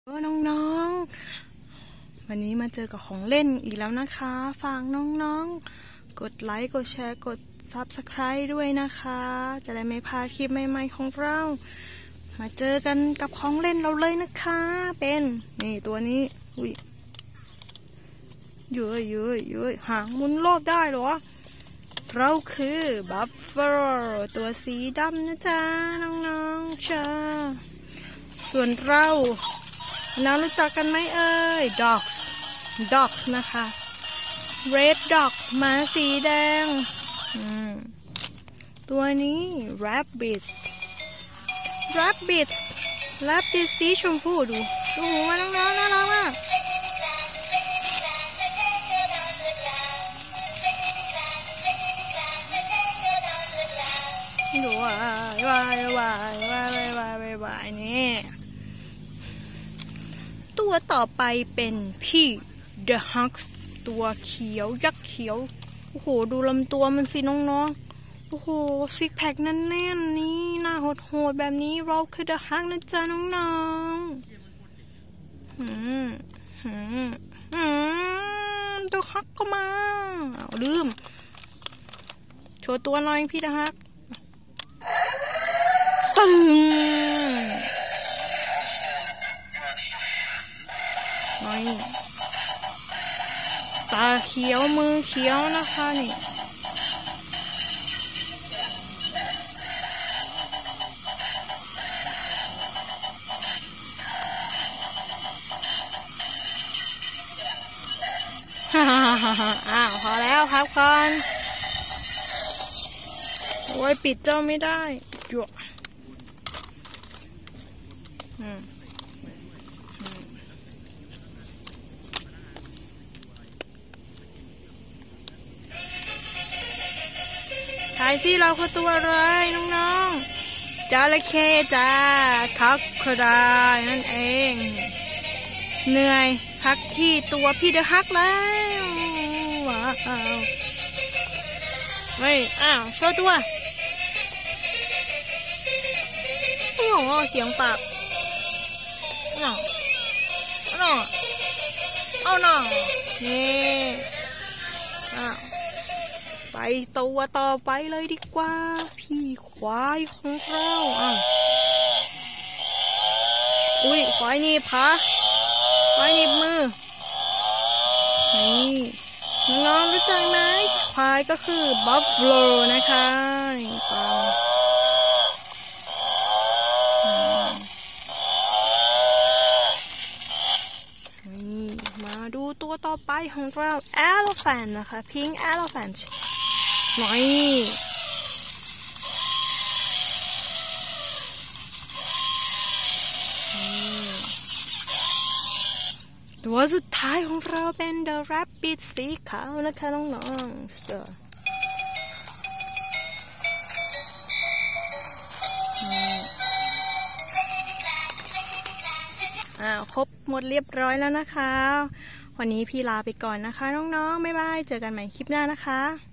น้องๆวันนี้มาเจอกับของเล่นอีกแล้วนะคะฝากน้องๆกดไลค์กดแชร์กด Subscribe ด้วยนะคะจะได้ไม่พลาดคลิปใหม่ๆของเรามาเจอกันกับของเล่นเราเลยนะคะเป็นนี่ตัวนี้อุ้ยเยอะหางหมุนรอบได้เหรอเราคือบัฟเฟลตัวสีดำนะจ๊ะน้องๆจ้าส่วนเรารู้จักกันไหมเอ่ย dogs นะคะ red dog หมาสีแดงตัวนี้ rabbit สีชมพูดูหูมาน้องๆน่ารักมากดูวายนี่ตัวต่อไปเป็นพี่ The Hugs ตัวเขียวยักษ์เขียวโอ้โหดูลำตัวมันสิน้องๆโอ้โหซิกแพคแน่นๆนี่หน้าโหดแบบนี้เราคือ The Hug นะจ๊ะน้องๆThe Hug ก็มาลืมโชว์ตัวหน่อยพี่ The Hugตึงตาเขียวมือเขียวนะคะนี่พอแล้วพักก่อนโอ้ยปิดเจ้าไม่ได้หยวกถ่ายสิเราคือตัวอะไรน้องๆจระเข้จ้าคักครายนั่นเองเหนื่อยพักที่ตัวพี่เดอะฮักแล้วว้าวเฮ้ยโชว์ตัวโอ้โหเสียงปากเอาหน่อนี่ไปตัวต่อไปเลยดีกว่าพี่ควายของเราอุ้ยควายหนีบขาควายหนีบมือนี่น้องรู้จักไหมควายก็คือบัฟฟาโลนะคะมาดูตัวต่อไปของเรา elephant นะคะ pink elephantนี่ตัวสุดท้ายของเราเป็น the rabbit สีขาวนะคะน้องๆครบหมดเรียบร้อยแล้วนะคะวันนี้พี่ลาไปก่อนนะคะน้องๆบ๊ายบายเจอกันใหม่คลิปหน้านะคะ